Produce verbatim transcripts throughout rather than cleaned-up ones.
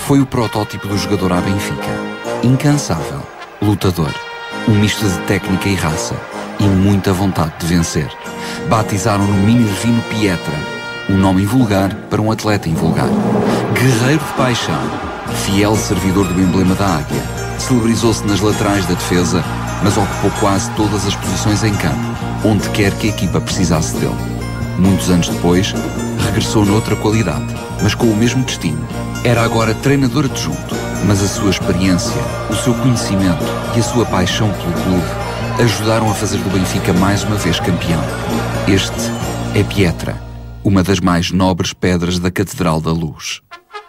Foi o protótipo do jogador à Benfica. Incansável, lutador, um misto de técnica e raça e muita vontade de vencer. Batizaram-no Minervino Pietra, um nome invulgar para um atleta invulgar. Guerreiro de paixão, fiel servidor do emblema da águia, celebrizou-se nas laterais da defesa, mas ocupou quase todas as posições em campo, onde quer que a equipa precisasse dele. Muitos anos depois, regressou noutra qualidade, mas com o mesmo destino. Era agora treinador adjunto, mas a sua experiência, o seu conhecimento e a sua paixão pelo clube ajudaram a fazer do Benfica mais uma vez campeão. Este é Pietra, uma das mais nobres pedras da Catedral da Luz.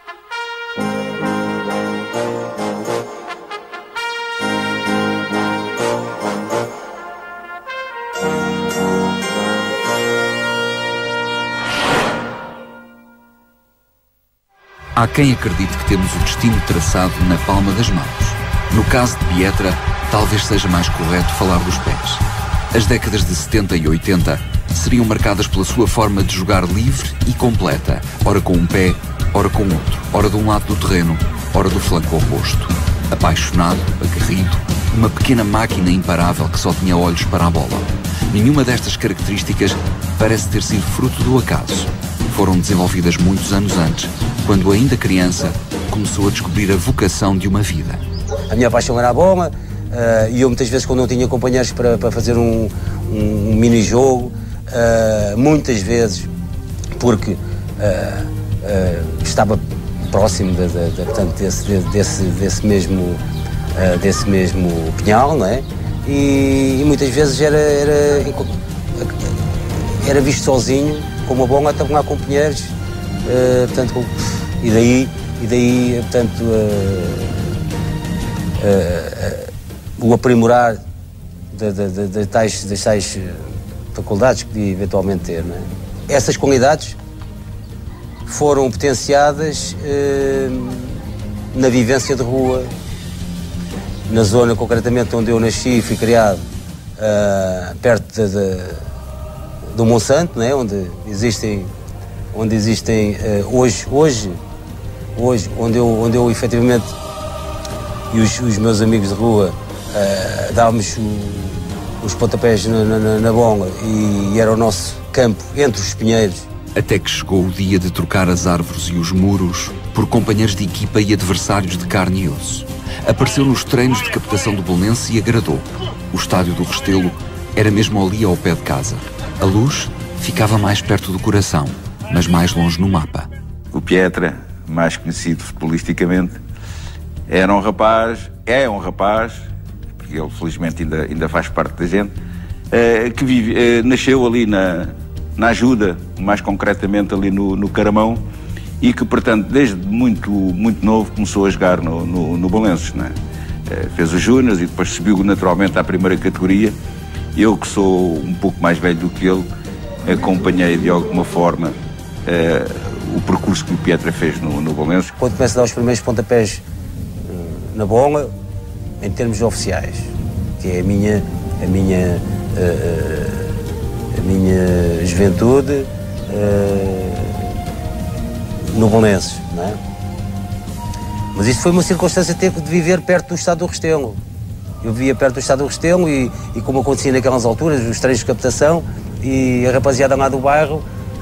Há quem acredite que temos o destino traçado na palma das mãos. No caso de Pietra, talvez seja mais correto falar dos pés. As décadas de setenta e oitenta seriam marcadas pela sua forma de jogar livre e completa, ora com um pé, ora com outro, ora de um lado do terreno, ora do flanco oposto. Apaixonado, aguerrido, uma pequena máquina imparável que só tinha olhos para a bola. Nenhuma destas características parece ter sido fruto do acaso. Foram desenvolvidas muitos anos antes, quando ainda criança, começou a descobrir a vocação de uma vida. A minha paixão era a bola, uh, e eu muitas vezes quando não tinha companheiros para, para fazer um, um, um mini-jogo, uh, muitas vezes, porque uh, uh, estava próximo de, de, de, portanto, desse, desse, desse, mesmo, uh, desse mesmo pinhal, não é? E, e muitas vezes era, era, era visto sozinho, com uma bola, até com companheiros, uh, portanto, com, e daí, e daí portanto, uh, uh, uh, o aprimorar de, de, de, de tais, das tais faculdades que podia eventualmente ter, não é? Essas qualidades foram potenciadas uh, na vivência de rua, na zona concretamente onde eu nasci e fui criado, uh, perto de, de, do Monsanto, né? onde existem, onde existem uh, hoje, hoje, hoje, onde eu, onde eu efetivamente e os, os meus amigos de rua uh, dávamos o, os pontapés na, na, na bola e, e era o nosso campo entre os pinheiros. Até que chegou o dia de trocar as árvores e os muros por companheiros de equipa e adversários de carne e osso. Apareceu nos treinos de captação do Belenense e agradou. O estádio do Restelo era mesmo ali ao pé de casa. A Luz ficava mais perto do coração, mas mais longe no mapa. O Pietra, mais conhecido futbolisticamente, era um rapaz, é um rapaz, porque ele felizmente ainda, ainda faz parte da gente, eh, que vive, eh, nasceu ali na, na Ajuda, mais concretamente ali no, no Caramão, e que, portanto, desde muito, muito novo começou a jogar no, no, no Belenenses, né? Eh, fez os Júniors e depois subiu naturalmente à primeira categoria. Eu, que sou um pouco mais velho do que ele, acompanhei de alguma forma eh, o percurso que o Pietra fez no, no Belenenses. Quando começa a dar os primeiros pontapés uh, na bola, em termos oficiais, que é a minha, a minha, uh, a minha juventude uh, no Belenenses, não é? Mas isso foi uma circunstância de viver perto do Estado do Restelo. Eu vivia perto do Estado do Restelo e, e como acontecia naquelas alturas, os treinos de captação, e a rapaziada lá do bairro,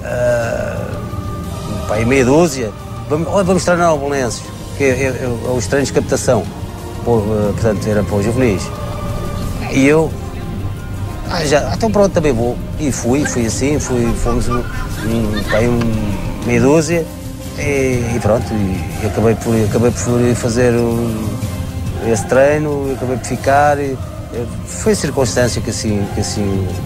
uh, pá, em meia dúzia, vamos, olha, vamos treinar ao Belenenses, que é, é, é os treinos de captação, por, uh, portanto, era para os juvenis. E eu, ah, já, então pronto, também vou. E fui, fui assim, fui, fomos um, um, pá, um, meia dúzia, e, e pronto, e, e acabei, por, acabei por fazer um, esse treino, acabei por ficar, e, foi a circunstância que assim, que assim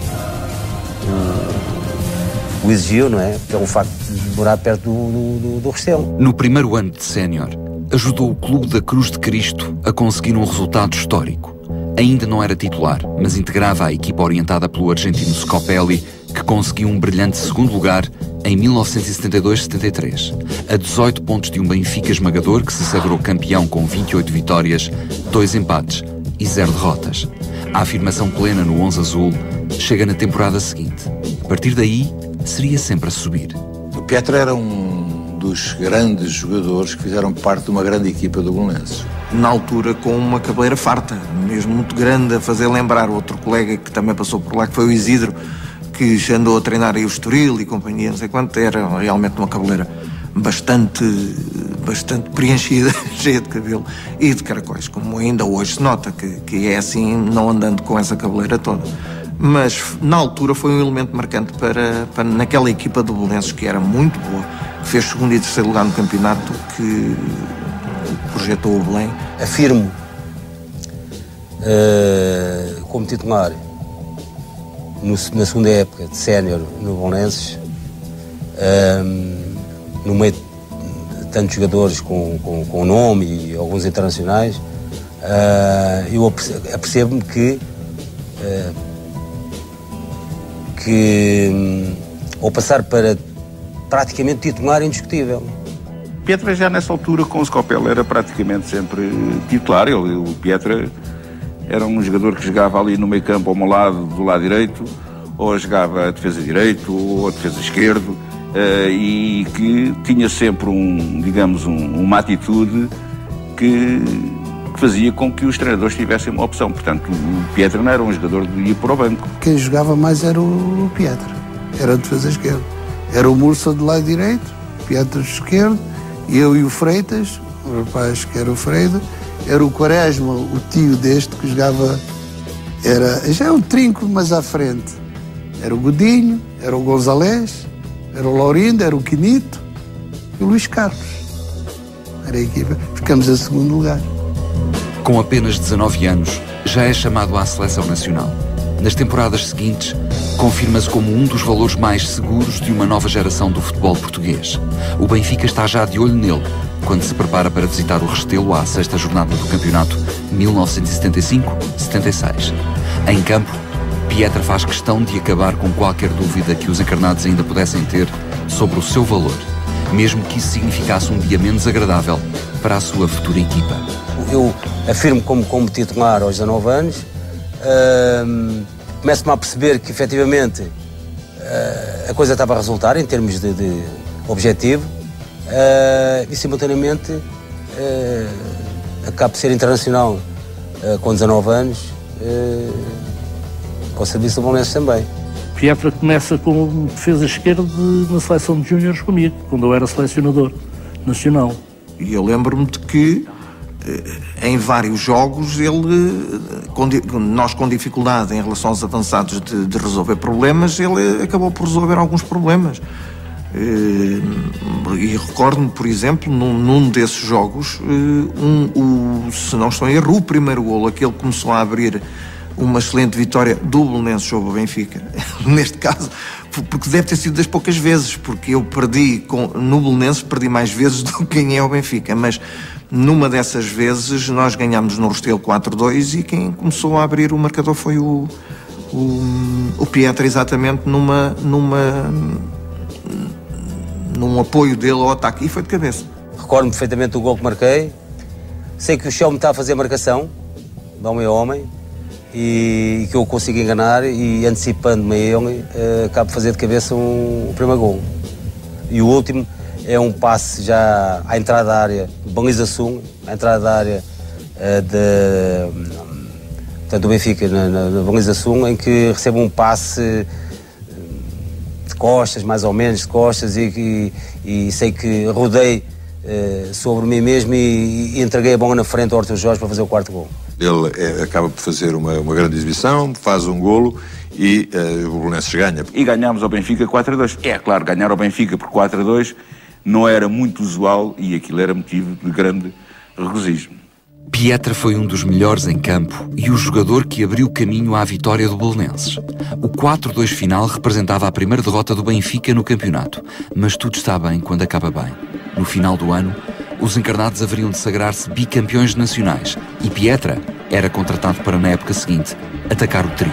o, o exigiu, não é? Pelo facto de morar perto do, do, do Restelo. No primeiro ano de sénior, ajudou o Clube da Cruz de Cristo a conseguir um resultado histórico. Ainda não era titular, mas integrava a equipa orientada pelo argentino Scopelli, que conseguiu um brilhante segundo lugar em mil novecentos e setenta e dois setenta e três, a dezoito pontos de um Benfica esmagador que se sagrou campeão com vinte e oito vitórias, dois empates e zero derrotas. A afirmação plena no onze azul chega na temporada seguinte. A partir daí, seria sempre a subir. O Pietra era um dos grandes jogadores que fizeram parte de uma grande equipa do Belenenses. Na altura com uma cabeleira farta, mesmo muito grande, a fazer lembrar outro colega que também passou por lá, que foi o Isidro, que já andou a treinar aí o Estoril e companhia, não sei quanto, era realmente uma cabeleira bastante, bastante preenchida, cheia de cabelo e de caracóis, como ainda hoje se nota, que, que é assim, não andando com essa cabeleira toda. Mas na altura foi um elemento marcante para, para naquela equipa do Belenenses, que era muito boa, que fez segundo e terceiro lugar no campeonato, que projetou o Belém. Afirmo uh, como titular no, na segunda época de sénior no Belenenses, um, no meio de tantos jogadores com, com, com nome e alguns internacionais, uh, eu apercebo-me que uh, que um, ao passar para praticamente titular indiscutível. Pietra já nessa altura com o Scopel era praticamente sempre titular. Ele, o Pietra era um jogador que jogava ali no meio campo ao meu lado, do lado direito, ou jogava a defesa direito ou a defesa esquerdo, uh, e que tinha sempre um, digamos, um, uma atitude que, que fazia com que os treinadores tivessem uma opção. Portanto, o Pietra não era um jogador que ia para o banco. Quem jogava mais era o Pietra, era a defesa esquerda. Era o Mursa do lado direito, Pietra do esquerdo, eu e o Freitas, o rapaz que era o Freire, era o Quaresma, o tio deste que jogava, era, já é um trinco, mas à frente. Era o Godinho, era o Gonzalez, era o Laurindo, era o Quinito e o Luís Carlos. Era a equipa. Ficamos em segundo lugar. Com apenas dezanove anos, já é chamado à seleção nacional. Nas temporadas seguintes, confirma-se como um dos valores mais seguros de uma nova geração do futebol português. O Benfica está já de olho nele, quando se prepara para visitar o Restelo à sexta jornada do campeonato mil novecentos e setenta e cinco setenta e seis. Em campo, Pietra faz questão de acabar com qualquer dúvida que os encarnados ainda pudessem ter sobre o seu valor, mesmo que isso significasse um dia menos agradável para a sua futura equipa. Eu afirmo como, como titular aos dezanove anos, uh, começo-me a perceber que efetivamente uh, a coisa estava a resultar em termos de, de objetivo, uh, e simultaneamente uh, acabo de ser internacional uh, com dezanove anos, uh, com o serviço do Belenenses também. Pietra começa como defesa esquerda na seleção de júniores comigo, quando eu era selecionador nacional. E eu lembro-me de que em vários jogos ele, nós com dificuldade em relação aos avançados de, de resolver problemas, ele acabou por resolver alguns problemas. E recordo-me, por exemplo, num, num desses jogos, um, um, se não estou em erro, o primeiro golo, aquele que começou a abrir uma excelente vitória do Belenenses sobre o Benfica. Neste caso, porque deve ter sido das poucas vezes, porque eu perdi com, no Belenenses, perdi mais vezes do que quem é o Benfica, mas numa dessas vezes nós ganhámos no Restelo quatro a dois e quem começou a abrir o marcador foi o, o, o Pietra, exatamente numa, numa, num apoio dele ao ataque, e foi de cabeça. Recordo-me perfeitamente do gol que marquei. Sei que o Chão me está a fazer marcação, de homem a homem, e que eu consigo enganar, e antecipando-me a ele, uh, acabo de fazer de cabeça um, o primeiro gol. E o último é um passe já à entrada da área, baliza Sung, à entrada da área uh, de, um, do Benfica, na, na, na baliza Sung, em que recebo um passe de costas, mais ou menos de costas, e, e, e sei que rodei uh, sobre mim mesmo e, e entreguei a bola na frente ao Arthur Jorge para fazer o quarto gol. Ele é, acaba por fazer uma, uma grande exibição, faz um golo e uh, o Belenenses ganha. E ganhámos ao Benfica quatro a dois. É claro, ganhar ao Benfica por quatro a dois não era muito usual e aquilo era motivo de grande regozijo. Pietra foi um dos melhores em campo e o jogador que abriu caminho à vitória do Belenenses. O quatro a dois final representava a primeira derrota do Benfica no campeonato, mas tudo está bem quando acaba bem. No final do ano, os encarnados haveriam de sagrar-se bicampeões nacionais e Pietra era contratado para, na época seguinte, atacar o trio.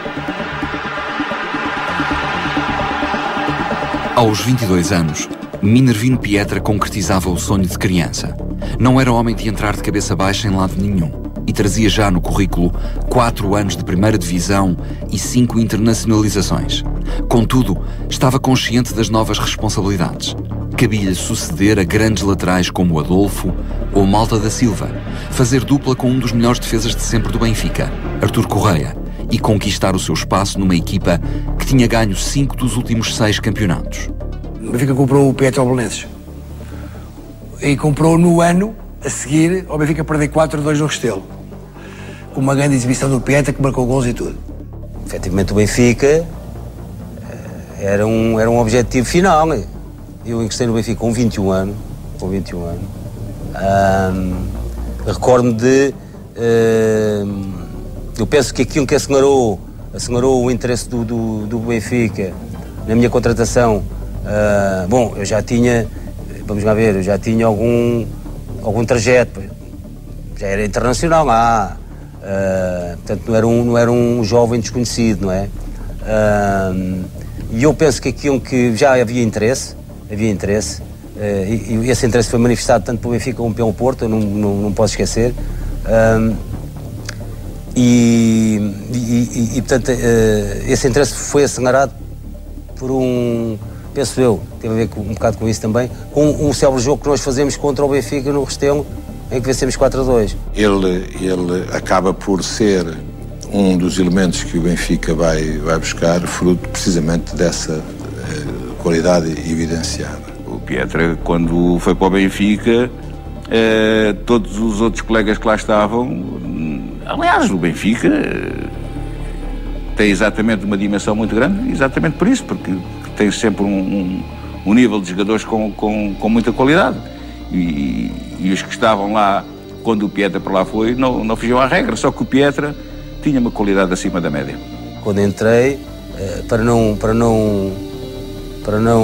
Aos vinte e dois anos, Minervino Pietra concretizava o sonho de criança. Não era homem de entrar de cabeça baixa em lado nenhum. e trazia já no currículo quatro anos de primeira divisão e cinco internacionalizações. Contudo, estava consciente das novas responsabilidades. Cabia-lhe suceder a grandes laterais como Adolfo ou Malta da Silva, fazer dupla com um dos melhores defesas de sempre do Benfica, Artur Correia, e conquistar o seu espaço numa equipa que tinha ganho cinco dos últimos seis campeonatos. O Benfica comprou o Pietra ao Belenenses e comprou no ano a seguir ao Benfica perder quatro a dois no Restelo, com uma grande exibição do Pietra que marcou gols e tudo. Efetivamente o Benfica era um, era um objetivo final. Eu ingressei no Benfica com vinte e um anos, com vinte e um anos. Um, recordo-me de... Uh, eu penso que aquilo que assemelhou, assemelhou o interesse do, do, do Benfica na minha contratação, uh, bom, eu já tinha, vamos lá ver, eu já tinha algum, algum trajeto, já era internacional lá, uh, portanto não era, um, não era um jovem desconhecido, não é? Uh, e eu penso que aquilo que já havia interesse, havia interesse, uh, e, e esse interesse foi manifestado tanto pelo Benfica como pelo Porto, eu não, não, não posso esquecer. Uh, E, e, e, e portanto, uh, esse interesse foi acelerado por um, penso eu, teve a ver com, um bocado com isso também, com um célebre jogo que nós fazemos contra o Benfica no Restelo, em que vencemos quatro a dois. Ele, ele acaba por ser um dos elementos que o Benfica vai, vai buscar, fruto precisamente dessa uh, qualidade evidenciada. O Pietra, quando foi para o Benfica, uh, todos os outros colegas que lá estavam, aliás, o Benfica tem exatamente uma dimensão muito grande, exatamente por isso, porque tem sempre um, um, um nível de jogadores com, com, com muita qualidade. E, e os que estavam lá, quando o Pietra para lá foi, não, não fugiam à regra, só que o Pietra tinha uma qualidade acima da média. Quando entrei, para não, para não, para não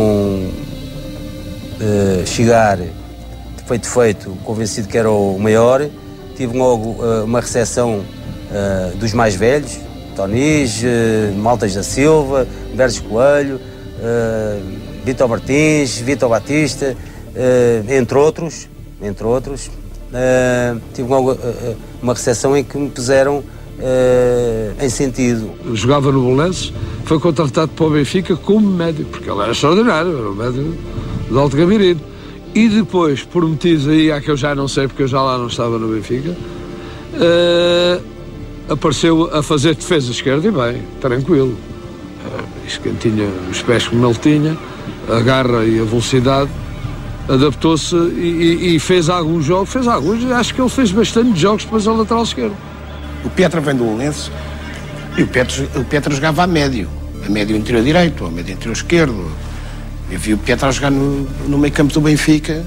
uh, chegar feito feito, convencido que era o maior, tive logo uh, uma recepção uh, dos mais velhos, Tonis, uh, Maltas da Silva, Berges Coelho, uh, Vitor Martins, Vitor Batista, uh, entre outros, entre outros. Uh, tive logo uh, uma recepção em que me puseram uh, em sentido. Eu jogava no Belenenses, foi contratado para o Benfica como médio, porque ele era extraordinário, era um médio de alto gabinete. E depois, por motivos aí, há que eu já não sei, porque eu já lá não estava no Benfica, uh, apareceu a fazer defesa esquerda e bem, tranquilo. Uh, isto quem tinha os pés como ele tinha, a garra e a velocidade, adaptou-se e, e, e fez alguns jogos, fez alguns, acho que ele fez bastante jogos depois ao lateral esquerdo. O Pietra vem do Belenenses e o Pietra, o Pietra jogava a médio, a médio interior direito, a médio interior esquerdo. Eu vi o Pietra a jogar no, no meio campo do Benfica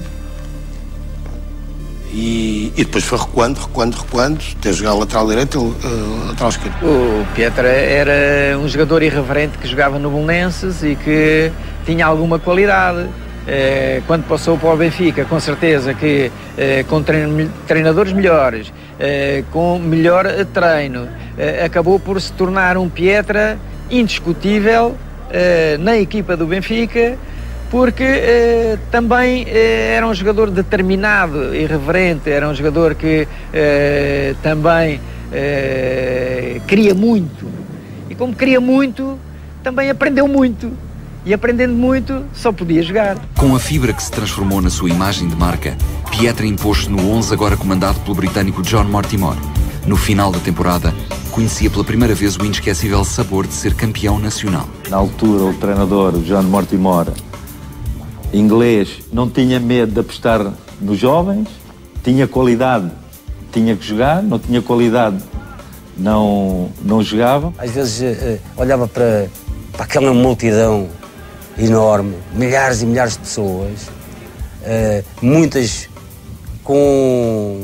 e, e depois foi recuando, recuando, recuando, até jogar lateral direito e uh, lateral esquerdo. O Pietra era um jogador irreverente que jogava no Belenenses e que tinha alguma qualidade. Quando passou para o Benfica, com certeza que com treinadores melhores, com melhor treino, acabou por se tornar um Pietra indiscutível na equipa do Benfica, porque eh, também eh, era um jogador determinado, irreverente, era um jogador que eh, também eh, queria muito. E como queria muito, também aprendeu muito. E aprendendo muito, só podia jogar. Com a fibra que se transformou na sua imagem de marca, Pietra impôs-se no onze agora comandado pelo britânico John Mortimer. No final da temporada, conhecia pela primeira vez o inesquecível sabor de ser campeão nacional. Na altura, o treinador, John Mortimer, inglês, não tinha medo de apostar nos jovens, tinha qualidade, tinha que jogar, não tinha qualidade, não, não jogava. Às vezes uh, olhava para, para aquela multidão enorme, milhares e milhares de pessoas, uh, muitas com,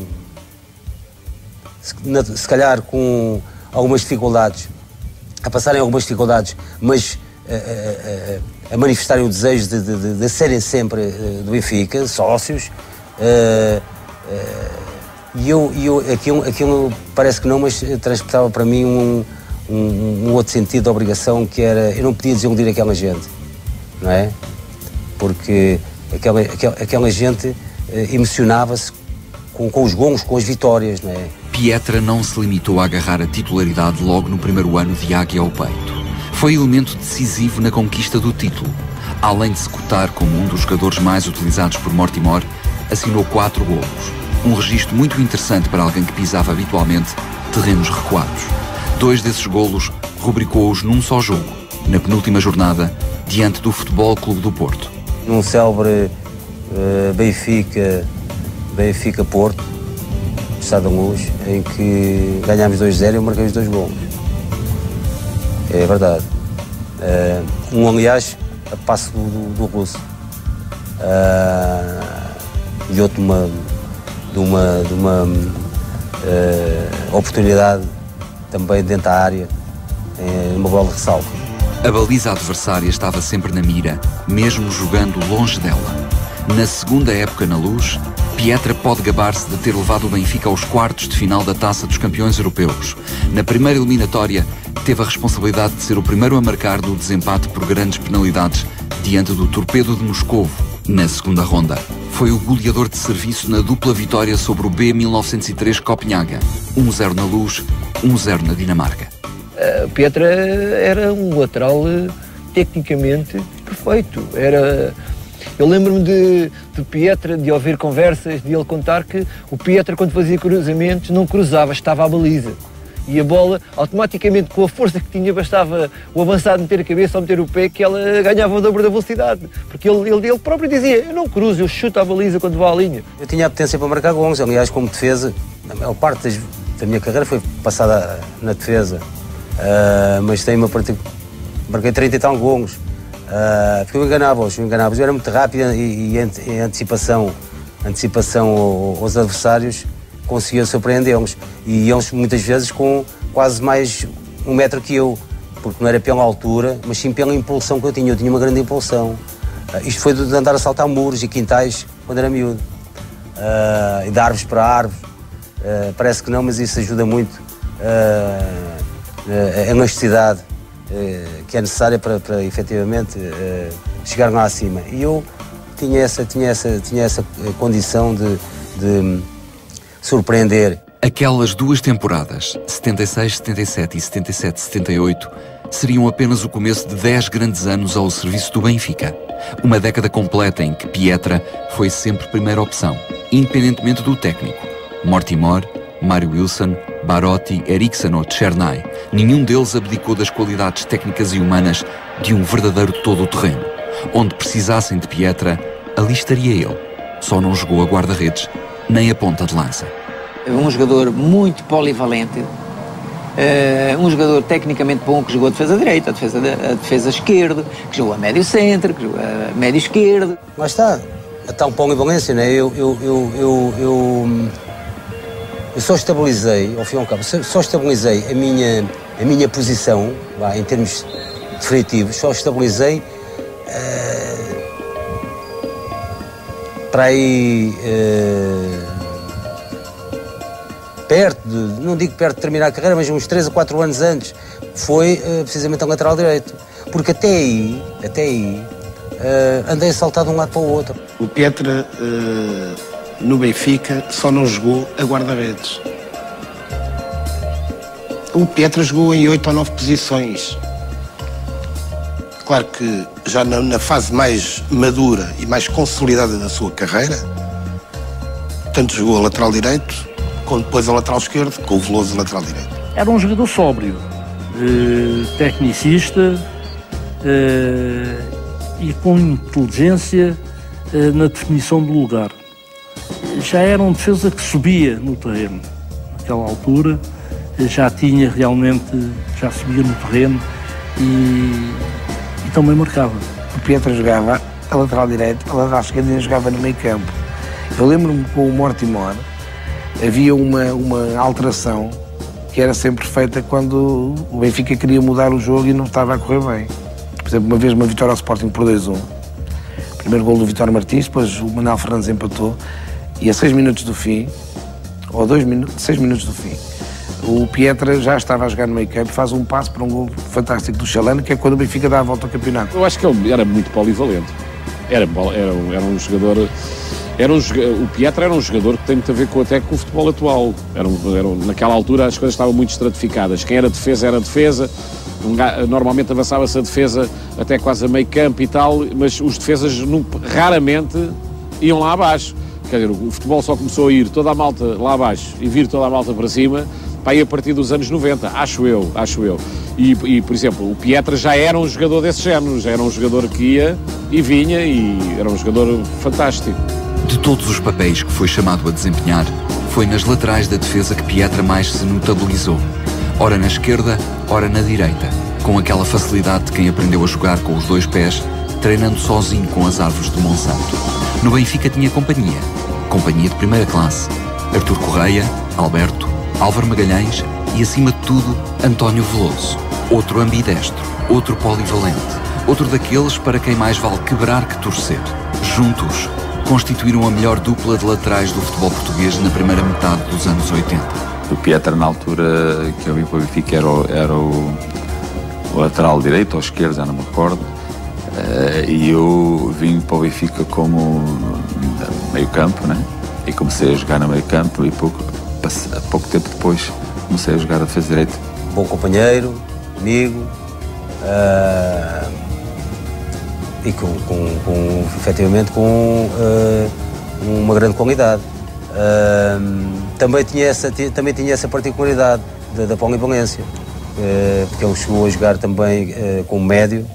se, se calhar com algumas dificuldades, a passarem algumas dificuldades, mas uh, uh, uh, a manifestarem o desejo de, de, de, de serem sempre uh, do Benfica, sócios, uh, uh, e eu, eu aquilo, aquilo parece que não, mas transportava para mim um, um, um outro sentido de obrigação, que era, eu não podia desiludir aquela gente, não é? Porque aquela, aquela, aquela gente uh, emocionava-se com, com os gols, com as vitórias, não é? Pietra não se limitou a agarrar a titularidade logo no primeiro ano de águia ao peito. Foi elemento decisivo na conquista do título. Além de se cotar como um dos jogadores mais utilizados por Mortimer, assinou quatro golos. Um registro muito interessante para alguém que pisava habitualmente terrenos recuados. Dois desses golos rubricou-os num só jogo, na penúltima jornada, diante do Futebol Clube do Porto. Num célebre uh, Benfica, Benfica-Porto, Estado da Luz, em que ganhámos dois a zero e eu marquei os dois golos. É verdade. Uh, um, aliás, a passo do, do Russo. Uh, e outro uma, de uma, de uma uh, oportunidade também dentro da área, em uma bola de ressalto. A baliza adversária estava sempre na mira, mesmo jogando longe dela. Na segunda época na Luz, Pietra pode gabar-se de ter levado o Benfica aos quartos de final da Taça dos Campeões Europeus. Na primeira eliminatória, teve a responsabilidade de ser o primeiro a marcar no desempate por grandes penalidades diante do Torpedo de Moscovo. Na segunda ronda, foi o goleador de serviço na dupla vitória sobre o B mil novecentos e três Copenhaga. um a zero na Luz, um a zero na Dinamarca. Uh, Pietra era um lateral uh, tecnicamente perfeito. Era... Eu lembro-me de, de Pietra, de ouvir conversas, de ele contar que o Pietra, quando fazia cruzamentos, não cruzava, estava à baliza. E a bola, automaticamente, com a força que tinha, bastava o avançado meter a cabeça ou meter o pé, que ela ganhava o dobro da velocidade. Porque ele, ele, ele próprio dizia, eu não cruzo, eu chuto à baliza quando vou à linha. Eu tinha a potência para marcar gols, aliás, como defesa, a maior parte das, da minha carreira foi passada na defesa. Uh, mas tenho uma parte... marquei trinta e tal gols. Uh, porque eu enganava-os, eu enganava-os. Eu era muito rápido e, e em antecipação, antecipação aos adversários, conseguia surpreendê-los. E eles muitas vezes com quase mais um metro que eu, porque não era pela altura, mas sim pela impulsão que eu tinha. Eu tinha uma grande impulsão. Uh, isto foi de andar a saltar muros e quintais quando era miúdo. Uh, e de árvores para árvores. Uh, parece que não, mas isso ajuda muito uh, uh, a elasticidade que é necessária para, para efetivamente uh, chegar lá acima. E eu tinha essa, tinha essa, tinha essa condição de, de surpreender. Aquelas duas temporadas, setenta e seis setenta e sete e setenta e sete setenta e oito, seriam apenas o começo de dez grandes anos ao serviço do Benfica. Uma década completa em que Pietra foi sempre primeira opção, independentemente do técnico. Mortimer, Mário Wilson, Barotti, Eriksen ou Chernay, nenhum deles abdicou das qualidades técnicas e humanas de um verdadeiro todo-terreno. Onde precisassem de Pietra, ali estaria ele. Só não jogou a guarda-redes, nem a ponta de lança. Um jogador muito polivalente, uh, um jogador tecnicamente bom que jogou a defesa direita, a defesa, a defesa esquerda, que jogou a médio centro, que jogou a médio esquerdo. Lá está, a tal polivalência, né? eu, eu, eu, eu, eu Eu só estabilizei, ao fim e ao cabo, só estabilizei a minha, a minha posição, lá, em termos definitivos, só estabilizei uh, para aí uh, perto, de, não digo perto de terminar a carreira, mas uns três a quatro anos antes, foi uh, precisamente a lateral direito. Porque até aí, até aí, uh, andei a saltar de um lado para o outro. O Pietra... Uh... no Benfica só não jogou a guarda-redes. O Pietra jogou em oito ou nove posições. Claro que já na, na fase mais madura e mais consolidada da sua carreira, tanto jogou a lateral direito, como depois a lateral esquerdo, com o Veloso a lateral direito. Era um jogador sóbrio, eh, tecnicista eh, e com inteligência eh, na definição do lugar. Já era um defesa que subia no terreno. Naquela altura já tinha realmente, já subia no terreno e, e também marcava. O Pietra jogava a lateral direito, a lateral esquerda e jogava no meio campo. Eu lembro-me que com o Mortimer havia uma, uma alteração que era sempre feita quando o Benfica queria mudar o jogo e não estava a correr bem. Por exemplo, uma vez uma vitória ao Sporting por dois a um. Primeiro gol do Vítor Martins, depois o Manuel Fernandes empatou. E a seis minutos do fim, ou dois minutos, seis minutos do fim, o Pietra já estava a jogar no meio campo, faz um passo para um gol fantástico do Chalana, que é quando o Benfica dá a volta ao campeonato. Eu acho que ele era muito polivalente. Era, era, era um jogador Era um, o Pietra era um jogador que tem muito a ver com, até com o futebol atual. Era um, era um, naquela altura as coisas estavam muito estratificadas. Quem era defesa era defesa. Normalmente avançava-se a defesa até quase a meio campo e tal, mas os defesas não, raramente iam lá abaixo. Quer dizer, o futebol só começou a ir toda a malta lá abaixo e vir toda a malta para cima para ir a partir dos anos noventa, acho eu, acho eu. E, e, por exemplo, o Pietra já era um jogador desse género, já era um jogador que ia e vinha e era um jogador fantástico. De todos os papéis que foi chamado a desempenhar, foi nas laterais da defesa que Pietra mais se notabilizou. Ora na esquerda, ora na direita, com aquela facilidade de quem aprendeu a jogar com os dois pés, treinando sozinho com as árvores de Monsanto. No Benfica tinha companhia, companhia de primeira classe. Artur Correia, Alberto, Álvaro Magalhães e, acima de tudo, António Veloso. Outro ambidestro, outro polivalente, outro daqueles para quem mais vale quebrar que torcer. Juntos, constituíram a melhor dupla de laterais do futebol português na primeira metade dos anos oitenta. O Pietra, na altura que eu vim para o Benfica, era, o, era o, o lateral direito ou esquerdo, já não me recordo. Uh, e eu vim para o Benfica como meio campo, né? E comecei a jogar no meio campo e pouco, pouco tempo depois comecei a jogar a defesa direita. Bom companheiro, amigo, uh, e com, com, com, efetivamente com uh, uma grande qualidade. Uh, também, tinha essa, também tinha essa particularidade da, da polivalência, uh, porque ele chegou a jogar também uh, como médio,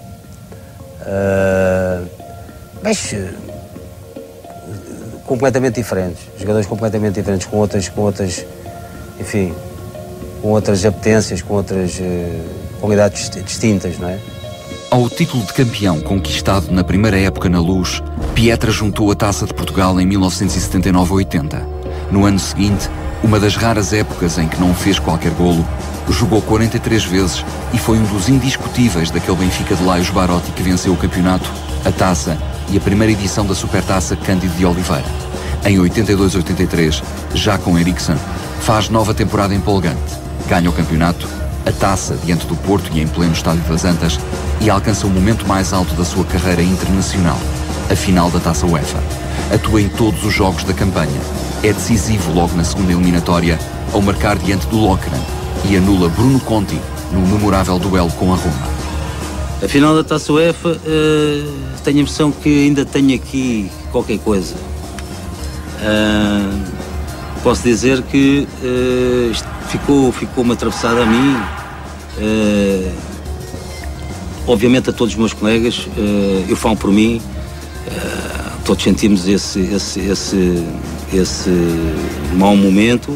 uh, mas uh, completamente diferentes, jogadores completamente diferentes, com outras, com outras, enfim, com outras apetências, com outras uh, qualidades distintas, não é? Ao título de campeão conquistado na primeira época na Luz, Pietra juntou a Taça de Portugal em mil novecentos e setenta e nove a oitenta. No ano seguinte, uma das raras épocas em que não fez qualquer golo, jogou quarenta e três vezes e foi um dos indiscutíveis daquele Benfica de Laios Barotti que venceu o campeonato, a Taça e a primeira edição da Supertaça Cândido de Oliveira. Em oitenta e dois a oitenta e três, já com Eriksen, faz nova temporada empolgante, ganha o campeonato, a Taça diante do Porto e em pleno Estádio das Antas e alcança o momento mais alto da sua carreira internacional, a final da Taça UEFA. Atua em todos os jogos da campanha, é decisivo logo na segunda eliminatória ao marcar diante do Lokeren e anula Bruno Conti no memorável duelo com a Roma. A final da Taça UEFA, uh, tenho a impressão que ainda tenho aqui qualquer coisa. Uh, posso dizer que uh, ficou, ficou-me atravessada a mim, uh, obviamente a todos os meus colegas, uh, eu falo por mim, uh, todos sentimos esse, esse, esse, esse mau momento.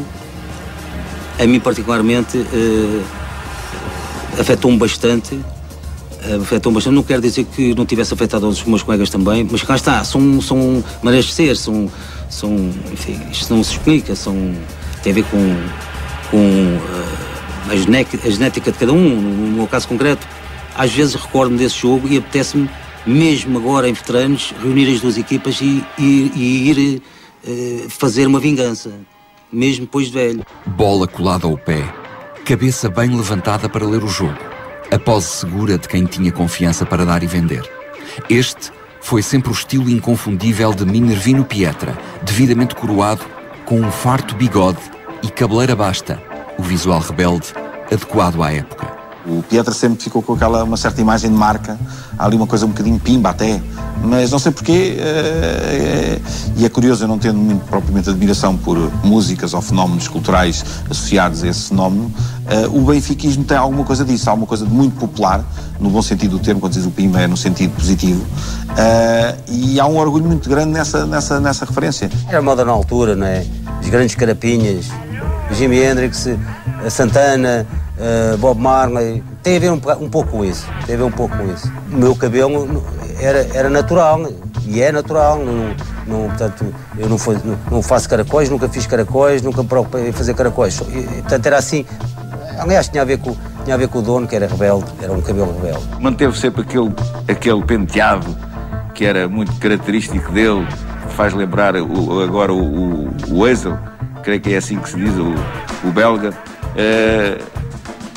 A mim particularmente uh, afetou-me bastante. Afetou bastante. Não quero dizer que não tivesse afetado os meus colegas também, mas cá está, são, são maneiras de ser, são, são, enfim, isto não se explica, são, tem a ver com, com uh, a, genética, a genética de cada um. No meu caso concreto, às vezes recordo-me desse jogo e apetece-me, mesmo agora em veteranos, reunir as duas equipas e, e, e ir uh, fazer uma vingança, mesmo depois de velho. Bola colada ao pé, cabeça bem levantada para ler o jogo. A pose segura de quem tinha confiança para dar e vender. Este foi sempre o estilo inconfundível de Minervino Pietra, devidamente coroado com um farto bigode e cabeleira basta, o visual rebelde adequado à época. O Pietra sempre ficou com aquela, uma certa imagem de marca, há ali uma coisa um bocadinho pimba até, mas não sei porquê, é, e é curioso, eu não tendo muito propriamente admiração por músicas ou fenómenos culturais associados a esse fenómeno, é, o benfiquismo tem alguma coisa disso, há uma coisa de muito popular, no bom sentido do termo, quando diz o pimba é no sentido positivo, é, e há um orgulho muito grande nessa, nessa, nessa referência. Era moda na altura, não é? As grandes carapinhas, Jimi Hendrix, Santana, Uh, Bob Marley, tem a ver um, um pouco com isso, tem a ver um pouco com isso. O meu cabelo era, era natural, e é natural, não, não, portanto, eu não, foi, não, não faço caracóis, nunca fiz caracóis, nunca me preocupei em fazer caracóis, e, portanto era assim, aliás tinha a ver com, tinha a ver com o dono, que era rebelde, era um cabelo rebelde. Manteve sempre aquele, aquele penteado que era muito característico dele, que faz lembrar o, agora o, o, o Hazel, creio que é assim que se diz, o, o belga. Uh,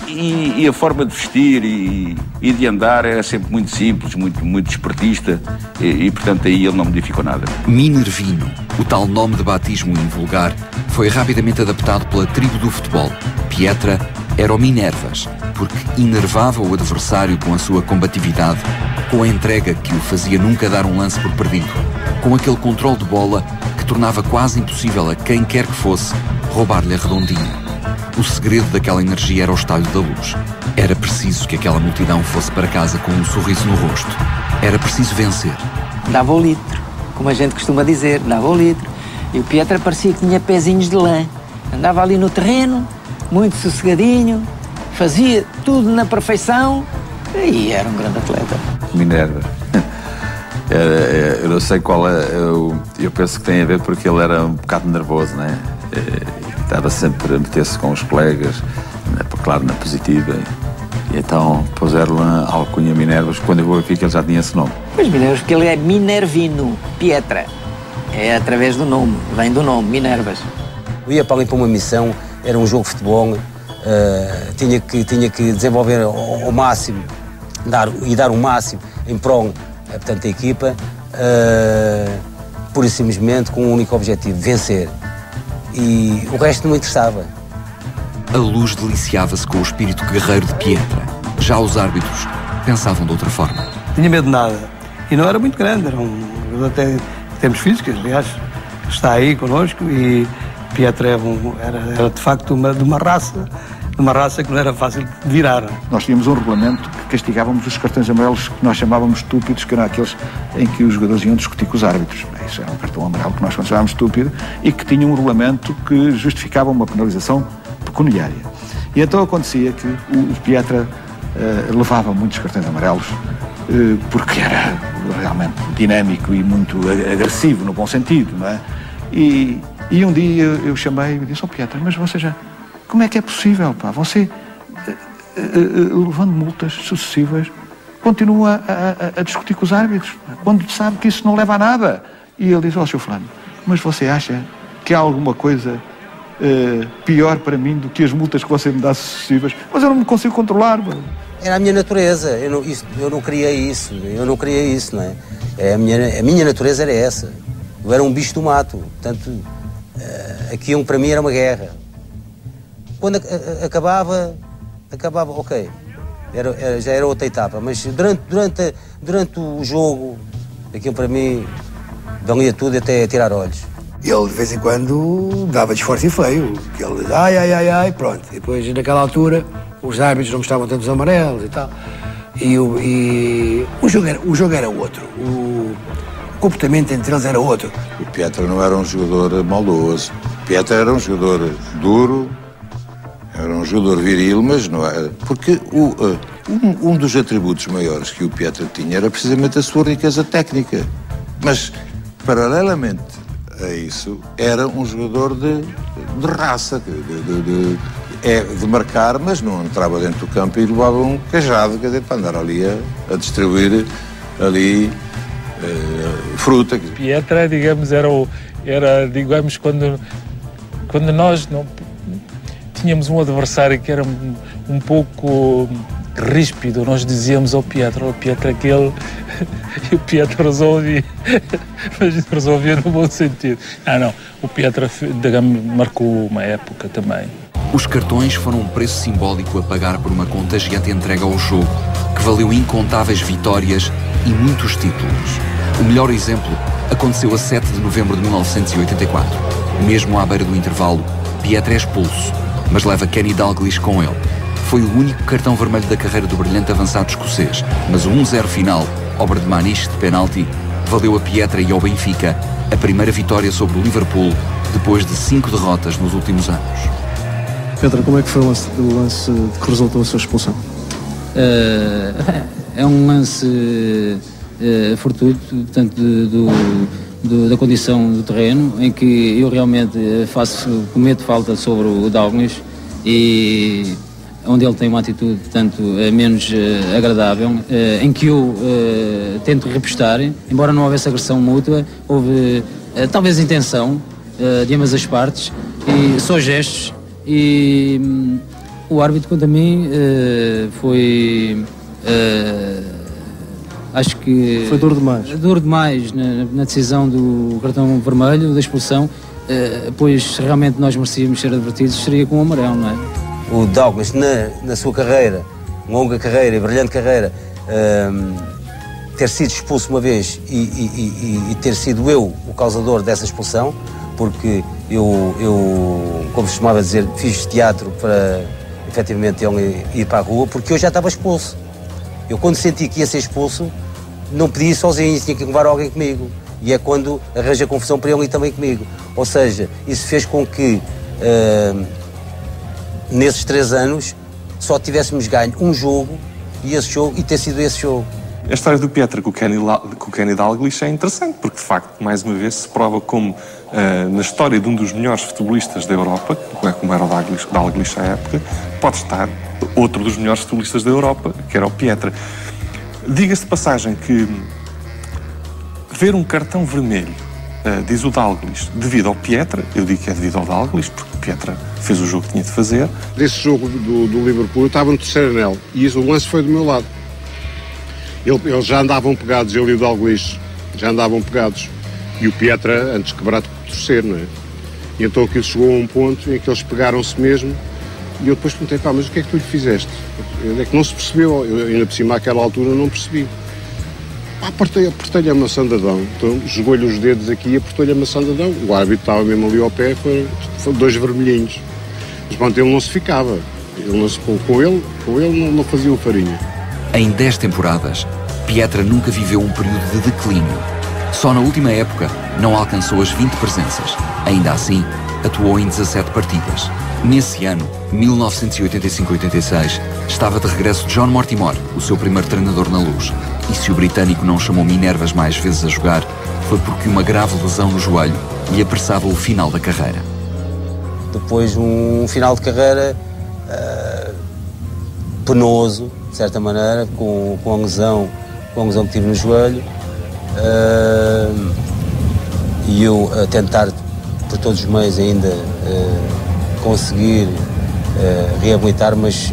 e, e a forma de vestir e, e de andar era sempre muito simples, muito, muito desportista e, e, portanto, aí ele não modificou nada. Minervino, o tal nome de batismo invulgar, foi rapidamente adaptado pela tribo do futebol. Pietra era o Minervas, porque enervava o adversário com a sua combatividade, com a entrega que o fazia nunca dar um lance por perdido, com aquele controle de bola que tornava quase impossível a quem quer que fosse roubar-lhe a redondinha. O segredo daquela energia era o estalho da luz. Era preciso que aquela multidão fosse para casa com um sorriso no rosto. Era preciso vencer. Dava o litro, como a gente costuma dizer, dava o litro. E o Pietra parecia que tinha pezinhos de lã. Andava ali no terreno, muito sossegadinho, fazia tudo na perfeição e era um grande atleta. Minerva. Eu não sei qual é, eu, eu penso que tem a ver porque ele era um bocado nervoso, né? Estava sempre a meter-se com os colegas, claro, na positiva. E então puseram a alcunha Minervas, quando eu vou aqui que ele já tinha esse nome. Pois Minervas, porque ele é Minervino, Pietra. É através do nome, vem do nome, Minervas. Eu ia para ali para uma missão, era um jogo de futebol, uh, tinha, que, tinha que desenvolver ao, ao máximo dar, e dar o máximo em prol, portanto, da equipa, uh, pura e simplesmente com um único objetivo, vencer. E o resto não me interessava. A luz deliciava-se com o espírito guerreiro de Pietra. Já os árbitros pensavam de outra forma. Tinha medo de nada. E não era muito grande, era um até temos físicas, aliás, está aí connosco e Pietra era, um, era, era de facto uma, de uma raça, de uma raça que não era fácil de virar. Nós tínhamos um regulamento que castigávamos os cartões amarelos que nós chamávamos estúpidos, que eram aqueles em que os jogadores iam discutir com os árbitros. Isso era um cartão amarelo que nós considerávamos estúpido e que tinha um regulamento que justificava uma penalização pecuniária. E então acontecia que o Pietra uh, levava muitos cartões amarelos uh, porque era realmente dinâmico e muito agressivo, no bom sentido, não é? E, e um dia eu, eu chamei e disse, ó oh, Pietra, mas você já... Como é que é possível, pá? Você, uh, uh, uh, levando multas sucessivas, continua a, a, a discutir com os árbitros, quando sabe que isso não leva a nada. E ele diz, ó, oh, senhor Fulano, mas você acha que há alguma coisa uh, pior para mim do que as multas que você me dá sucessivas? Mas eu não me consigo controlar, pá. Era a minha natureza, eu não, isso, eu não queria isso, eu não queria isso, não é? É a, minha, a minha natureza era essa. Eu era um bicho do mato, portanto, uh, aquilo para mim era uma guerra. Quando a, a, acabava, acabava, ok, era, era, já era outra etapa, mas durante, durante, durante o jogo, aquilo para mim valia tudo até tirar olhos. Ele de vez em quando dava desforço e feio, que ele ai, ai, ai, ai, pronto. E depois naquela altura os árbitros não mostravam tantos amarelos e tal. E, o, e o, jogo era, o jogo era outro, o comportamento entre eles era outro. O Pietra não era um jogador maldoso, o Pietra era um jogador duro, era um jogador viril, mas não era. Porque o, um, um dos atributos maiores que o Pietra tinha era precisamente a sua riqueza técnica. Mas, paralelamente a isso, era um jogador de, de raça, de, de, de, é, de marcar, mas não entrava dentro do campo e levava um cajado, quer dizer, para andar ali a, a distribuir ali uh, fruta. Pietra, digamos, era, o, era digamos, quando, quando nós não tínhamos um adversário que era um, um pouco ríspido, nós dizíamos ao Pietra, ao Pietra aquele, e o Pietra resolvia, mas resolvia no bom sentido. Ah não, o Pietra, digamos, marcou uma época também. Os cartões foram um preço simbólico a pagar por uma contagiante entrega ao jogo, que valeu incontáveis vitórias e muitos títulos. O melhor exemplo aconteceu a sete de novembro de mil novecentos e oitenta e quatro. Mesmo à beira do intervalo, Pietra é expulso, mas leva Kenny Dalglish com ele. Foi o único cartão vermelho da carreira do brilhante avançado escocês, mas o um zero final, obra de Maniche de penalti, valeu a Pietra e ao Benfica a primeira vitória sobre o Liverpool depois de cinco derrotas nos últimos anos. Pietra, como é que foi o lance, o lance que resultou a sua expulsão? Uh, é um lance uh, fortuito, portanto, do, do, da condição do terreno, em que eu realmente faço, cometo falta sobre o Dalglish e onde ele tem uma atitude, portanto, menos uh, agradável, uh, em que eu uh, tento repostar, embora não houvesse agressão mútua, houve uh, talvez intenção uh, de ambas as partes, e só gestos, e, O árbitro, quanto a mim, uh, foi... Uh, acho que... Foi duro demais. Duro demais na, na decisão do cartão vermelho, da expulsão, uh, pois realmente nós merecíamos ser advertidos, seria com o amarelo, não é? O Douglas, na, na sua carreira, longa carreira e brilhante carreira, um, ter sido expulso uma vez e, e, e, e ter sido eu o causador dessa expulsão, porque eu, eu como costumava dizer, fiz teatro para, efetivamente, ele ir para a rua, porque eu já estava expulso. Eu, quando senti que ia ser expulso, não podia ir sozinho, tinha que levar alguém comigo. E é quando arranja confusão para ele ir também comigo. Ou seja, isso fez com que, uh, nesses três anos, só tivéssemos ganho um jogo e esse jogo, e ter sido esse jogo. A história do Pietra com o Kenny, com o Kenny Dalglish é interessante, porque de facto, mais uma vez, se prova como uh, na história de um dos melhores futebolistas da Europa, como era o Dalglish, Dalglish à época, pode estar outro dos melhores futebolistas da Europa, que era o Pietra. Diga-se de passagem que ver um cartão vermelho, uh, diz o Dalglish, devido ao Pietra, eu digo que é devido ao Dalglish, porque o Pietra fez o jogo que tinha de fazer. Desse jogo do, do Liverpool, eu estava no terceiro anel e isso, o lance foi do meu lado. Ele, eles já andavam pegados, ele e o Dalglish já andavam pegados. E o Pietra, antes quebrado por torcer, não é? E então aquilo chegou a um ponto em que eles pegaram-se mesmo. E eu depois perguntei, pá, mas o que é que tu lhe fizeste? É que não se percebeu, eu, ainda por cima àquela altura não percebi. Pá, apertei, apertei-lhe a maçã de Adão, então jogou-lhe os dedos aqui e apertou-lhe a maçã de Adão. O árbitro estava mesmo ali ao pé, foram, foram dois vermelhinhos. Mas pronto, ele não se ficava, ele não se, com ele, com ele não, não fazia farinha. Em dez temporadas, Pietra nunca viveu um período de declínio. Só na última época não alcançou as vinte presenças. Ainda assim, atuou em dezassete partidas. Nesse ano, mil novecentos e oitenta e cinco a oitenta e seis, estava de regresso John Mortimer, o seu primeiro treinador na Luz. E se o britânico não chamou Minervas mais vezes a jogar, foi porque uma grave lesão no joelho lhe apressava o final da carreira. Depois um final de carreira uh, penoso, de certa maneira, com, com, a lesão, com a lesão que tive no joelho. Uh, e eu a tentar, por todos os meios, ainda uh, conseguir uh, reabilitar, mas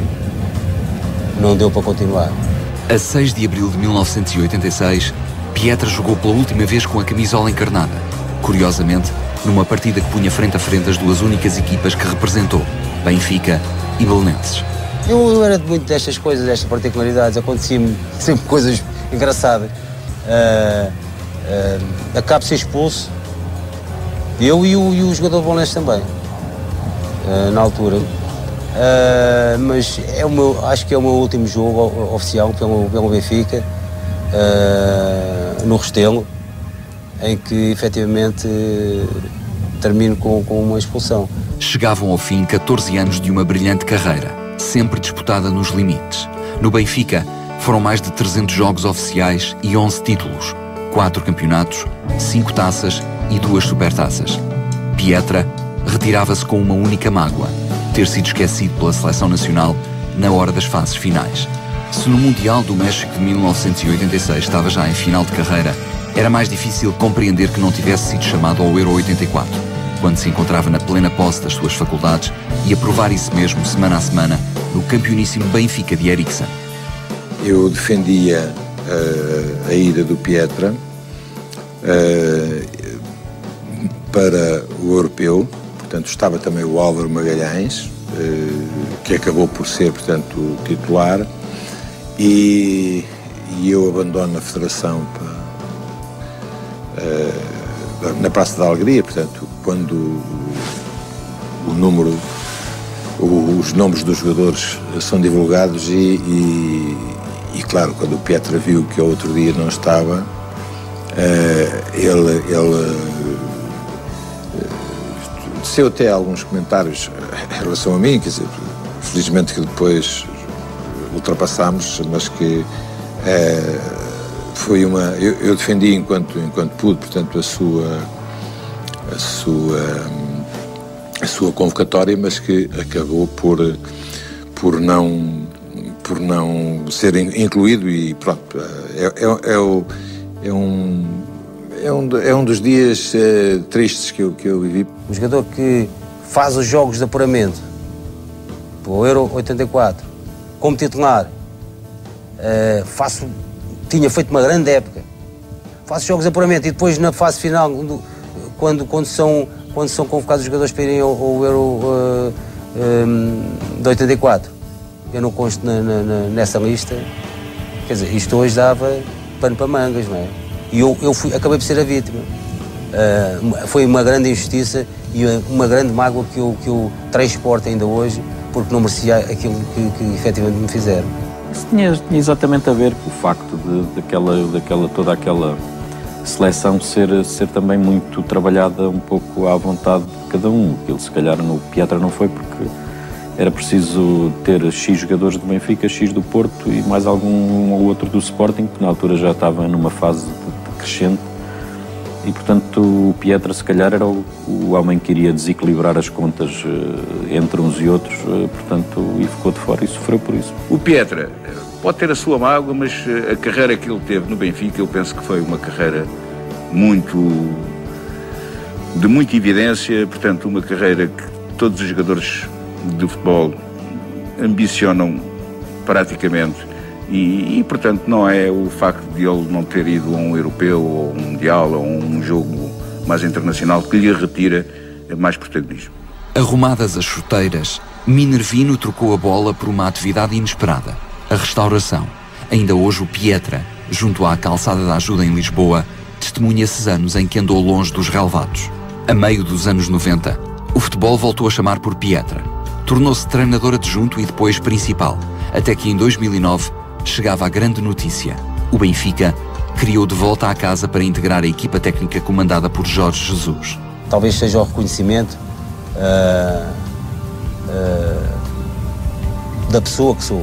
não deu para continuar. A seis de abril de mil novecentos e oitenta e seis, Pietra jogou pela última vez com a camisola encarnada. Curiosamente, numa partida que punha frente a frente as duas únicas equipas que representou, Benfica e Belenenses. Eu, eu era muito destas coisas, destas particularidades, acontecia-me sempre coisas engraçadas. Uh, uh, acabo de ser expulso, eu e o, e o jogador do Belenenses também, uh, na altura. Uh, mas é o meu, acho que é o meu último jogo oficial pelo, pelo Benfica, uh, no Restelo, em que efetivamente uh, termino com, com uma expulsão. Chegavam ao fim catorze anos de uma brilhante carreira, sempre disputada nos limites. No Benfica foram mais de trezentos jogos oficiais e onze títulos, quatro campeonatos, cinco taças e duas supertaças. Pietra retirava-se com uma única mágoa: ter sido esquecido pela seleção nacional na hora das fases finais. Se no Mundial do México de mil novecentos e oitenta e seis estava já em final de carreira, era mais difícil compreender que não tivesse sido chamado ao Euro oitenta e quatro, quando se encontrava na plena posse das suas faculdades e a provar isso mesmo, semana a semana, no campeoníssimo Benfica de Eriksen. Eu defendia uh, a ida do Pietra uh, para o europeu. Portanto, estava também o Álvaro Magalhães, que acabou por ser, portanto, o titular, e, e eu abandono a Federação para, na Praça da Alegria, portanto, quando o, o número, o, os nomes dos jogadores são divulgados e, e, e, claro, quando o Pietra viu que ao outro dia não estava, ele... ele desceu até alguns comentários em relação a mim, quer dizer, felizmente que depois ultrapassámos, mas que é, foi uma... Eu, eu defendi enquanto, enquanto pude, portanto, a sua, a sua, a sua convocatória, mas que acabou por, por, não, por não ser incluído e pronto, é, é, é, o, é um... É um, é um dos dias uh, tristes que eu, que eu vivi. Um jogador que faz os jogos de apuramento para o Euro oitenta e quatro, como titular, uh, faço, tinha feito uma grande época, faço jogos de apuramento e depois na fase final, quando, quando, são, quando são convocados os jogadores para irem ao, ao Euro uh, um, de oitenta e quatro, eu não consto na, na, nessa lista, quer dizer, isto hoje dava pano para mangas, não é? E eu, eu fui, acabei por ser a vítima. Uh, foi uma grande injustiça e uma grande mágoa que eu, que eu transporto ainda hoje, porque não merecia aquilo que, que efetivamente me fizeram. Isso tinha, tinha exatamente a ver com o facto de, daquela, daquela, toda aquela seleção ser, ser também muito trabalhada um pouco à vontade de cada um. Ele, se calhar, no Pietra não foi porque era preciso ter X jogadores do Benfica, X do Porto e mais algum ou outro do Sporting, que na altura já estava numa fase de, de crescente. E, portanto, o Pietra, se calhar, era o, o homem que iria desequilibrar as contas uh, entre uns e outros, uh, portanto, e ficou de fora e sofreu por isso. O Pietra pode ter a sua mágoa, mas a carreira que ele teve no Benfica, eu penso que foi uma carreira muito... de muita evidência, portanto, uma carreira que todos os jogadores de futebol ambicionam praticamente. E, e, portanto, não é o facto de ele não ter ido a um europeu, ou um mundial, ou um jogo mais internacional que lhe retira mais protagonismo. Arrumadas as chuteiras, Minervino trocou a bola por uma atividade inesperada, a restauração. Ainda hoje o Pietra, junto à Calçada da Ajuda em Lisboa, testemunha esses anos em que andou longe dos relevados. A meio dos anos noventa, o futebol voltou a chamar por Pietra. Tornou-se treinador adjunto e depois principal, até que em dois mil e nove chegava a grande notícia. O Benfica criou de volta à casa para integrar a equipa técnica comandada por Jorge Jesus. Talvez seja o reconhecimento uh, uh, da pessoa que sou.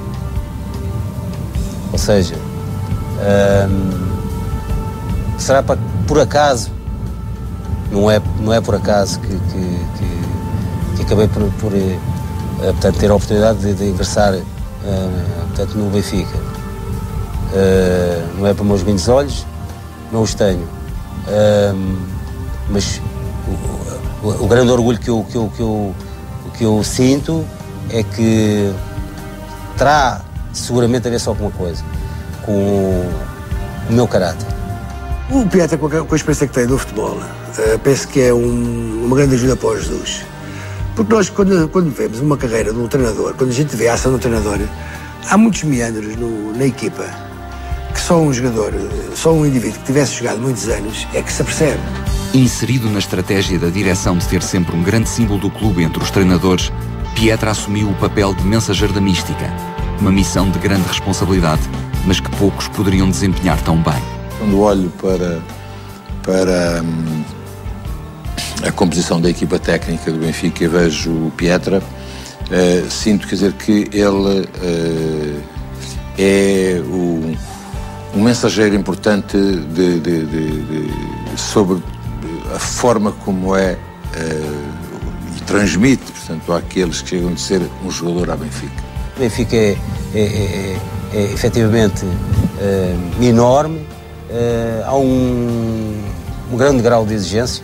Ou seja, uh, será para, por acaso, não é, não é por acaso que, que, que, que acabei por, por uh, portanto, ter a oportunidade de, de ingressar Uh, portanto, no Benfica. Uh, não é para meus grandes olhos, não os tenho. Uh, mas o, o, o grande orgulho que eu, que, eu, que, eu, que eu sinto é que terá seguramente a ver só com uma coisa, com o, o meu caráter. O Pietra, com a, com a experiência que tem do futebol, uh, penso que é um, uma grande ajuda para o Jesus. Porque nós, quando, quando vemos uma carreira de um treinador, quando a gente vê a ação do treinador, há muitos meandros no, na equipa que só um jogador, só um indivíduo que tivesse jogado muitos anos é que se apercebe. Inserido na estratégia da direção de ter sempre um grande símbolo do clube entre os treinadores, Pietra assumiu o papel de mensageiro da mística. Uma missão de grande responsabilidade, mas que poucos poderiam desempenhar tão bem. Quando olho para... para hum... a composição da equipa técnica do Benfica e vejo o Pietra, uh, sinto, quer dizer, que ele uh, é o, um mensageiro importante de, de, de, de, sobre a forma como é uh, e transmite, portanto, àqueles que chegam de ser um jogador à Benfica. O Benfica é, é, é, é efetivamente uh, enorme, uh, há um, um grande grau de exigência.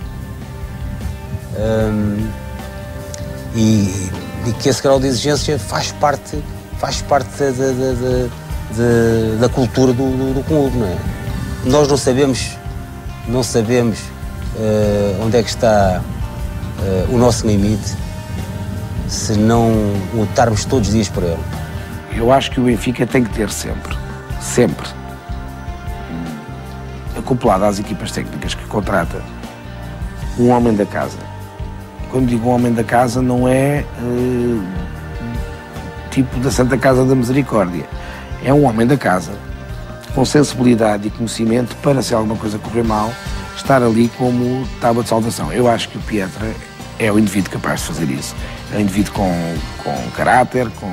Um, e, e que esse grau de exigência faz parte, faz parte da, da, da, da, da cultura do, do, do clube, não é? Nós não sabemos, não sabemos uh, onde é que está uh, o nosso limite se não lutarmos todos os dias por ele. Eu acho que o Benfica tem que ter sempre, sempre, acoplado às equipas técnicas que contrata, um homem da casa. Quando digo um homem da casa, não é uh, tipo da Santa Casa da Misericórdia. É um homem da casa, com sensibilidade e conhecimento para, se alguma coisa correr mal, estar ali como tábua de salvação. Eu acho que o Pietra é o indivíduo capaz de fazer isso. É um indivíduo com, com caráter, com,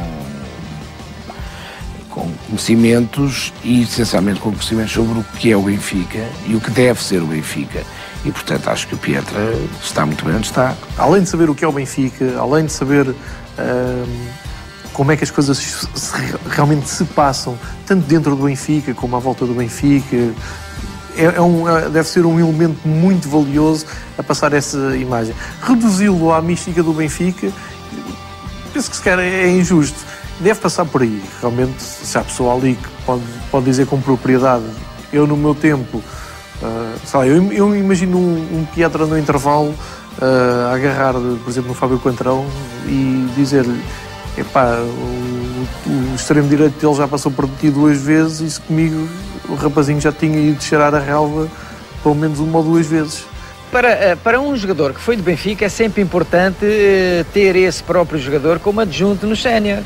com conhecimentos e, essencialmente, com conhecimentos sobre o que é o Benfica e o que deve ser o Benfica. E, portanto, acho que o Pietra está muito bem onde está. Além de saber o que é o Benfica, além de saber uh, como é que as coisas se, realmente se passam, tanto dentro do Benfica como à volta do Benfica, é, é um, deve ser um elemento muito valioso a passar essa imagem. Reduzi-lo à mística do Benfica, penso que se calhar é injusto. Deve passar por aí. Realmente, se há pessoa ali que pode, pode dizer com propriedade, eu no meu tempo, uh, sei lá, eu, eu imagino um, um Pietra no intervalo uh, a agarrar, por exemplo, no Fábio Coentrão e dizer-lhe, epá, o, o extremo direito dele já passou por ti duas vezes e se comigo o rapazinho já tinha ido cheirar a relva pelo menos uma ou duas vezes. Para, para um jogador que foi do Benfica é sempre importante uh, ter esse próprio jogador como adjunto nos séniores.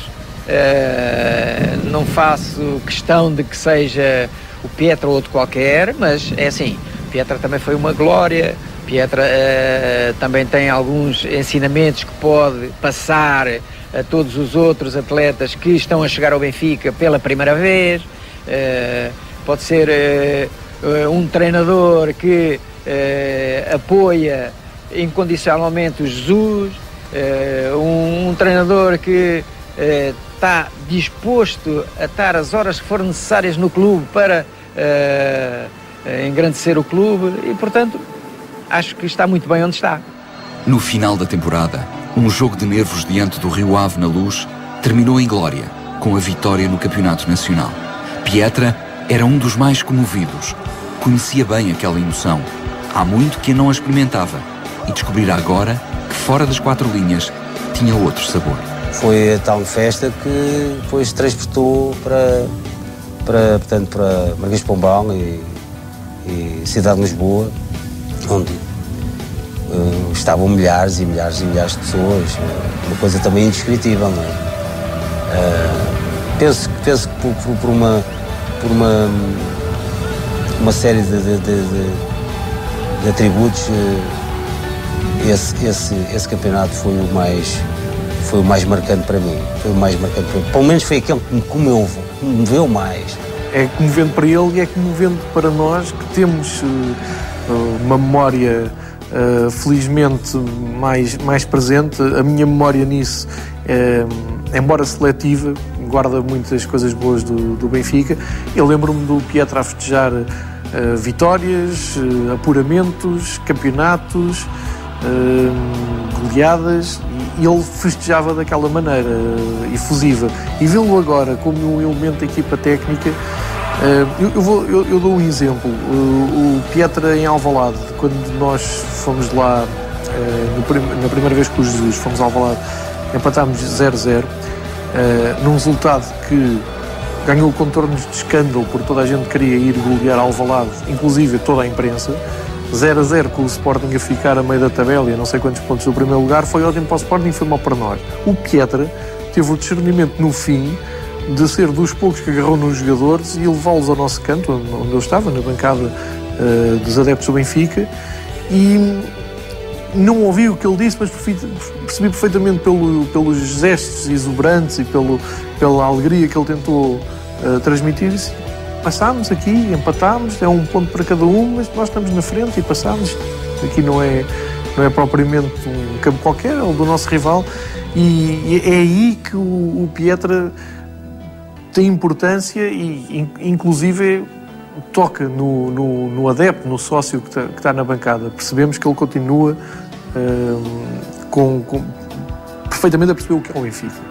Uh, não faço questão de que seja o Pietra ou outro qualquer, mas é assim, Pietra também foi uma glória, Pietra uh, também tem alguns ensinamentos que pode passar a todos os outros atletas que estão a chegar ao Benfica pela primeira vez, uh, pode ser uh, uh, um treinador que uh, apoia incondicionalmente o Jesus, uh, um, um treinador que uh, está disposto a estar as horas que forem necessárias no clube para uh, engrandecer o clube e, portanto, acho que está muito bem onde está. No final da temporada, um jogo de nervos diante do Rio Ave na Luz terminou em glória, com a vitória no Campeonato Nacional. Pietra era um dos mais comovidos. Conhecia bem aquela emoção. Há muito que a não a experimentava e descobrirá agora que fora das quatro linhas tinha outro sabor. Foi a tal festa que depois transportou para, para, portanto, para Marquês de Pombal e, e cidade de Lisboa, onde uh, estavam milhares e milhares e milhares de pessoas, uma coisa também indescritível, não é? Uh, penso, penso que por, por, por, uma, por uma, uma série de, de, de, de, de atributos, uh, esse, esse, esse campeonato foi o mais... foi o mais marcante para mim, foi o mais marcante para mim. Pelo menos foi aquele que me comoveu, que me moveu mais. É comovente para ele e é comovente para nós que temos uh, uma memória uh, felizmente mais, mais presente. A minha memória nisso, uh, embora seletiva, guarda muitas coisas boas do, do Benfica. Eu lembro-me do Pietra a festejar uh, vitórias, uh, apuramentos, campeonatos, uh, goleadas, e ele festejava daquela maneira uh, efusiva. E vê-lo agora como um elemento da equipa técnica, uh, eu, eu, vou, eu, eu dou um exemplo. Uh, o Pietra em Alvalade, quando nós fomos lá, uh, no prim na primeira vez com o Jesus, fomos a Alvalade, empatámos zero a zero, uh, num resultado que ganhou contornos de escândalo, porque toda a gente queria ir golear Alvalade, inclusive toda a imprensa. zero a zero com o Sporting a ficar a meio da tabela e a não sei quantos pontos do primeiro lugar, foi ótimo para o Sporting e foi mal para nós. O Pietra teve o discernimento no fim de ser dos poucos que agarrou nos jogadores e levá-los ao nosso canto, onde eu estava, na bancada uh, dos adeptos do Benfica, e não ouvi o que ele disse, mas percebi perfeitamente pelo, pelos gestos exuberantes e pelo, pela alegria que ele tentou uh, transmitir. Passámos aqui, empatámos, é um ponto para cada um, mas nós estamos na frente e passámos. Aqui não é, não é propriamente um campo qualquer, é o do nosso rival, e é aí que o, o Pietra tem importância e, inclusive, toca no, no, no adepto, no sócio que está, que está na bancada. Percebemos que ele continua hum, com, com, perfeitamente a perceber o que é o Benfica.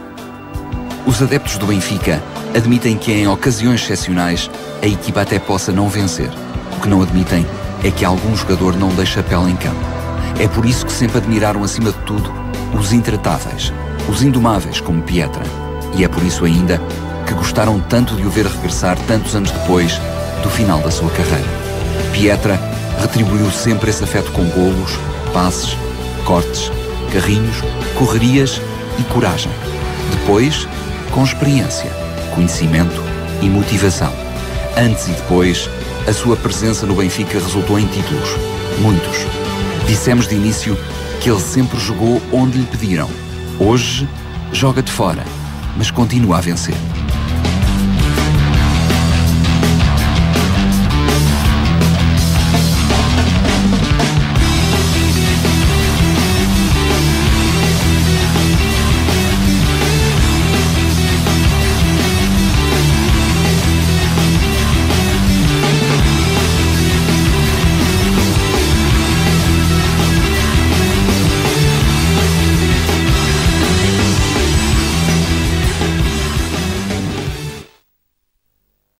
Os adeptos do Benfica admitem que em ocasiões excepcionais a equipa até possa não vencer. O que não admitem é que algum jogador não deixa a pele em campo. É por isso que sempre admiraram acima de tudo os intratáveis, os indomáveis como Pietra. E é por isso ainda que gostaram tanto de o ver regressar tantos anos depois do final da sua carreira. Pietra retribuiu sempre esse afeto com golos, passes, cortes, carrinhos, correrias e coragem. Depois, com experiência, conhecimento e motivação. Antes e depois, a sua presença no Benfica resultou em títulos. Muitos. Dissemos de início que ele sempre jogou onde lhe pediram. Hoje, joga de fora, mas continua a vencer.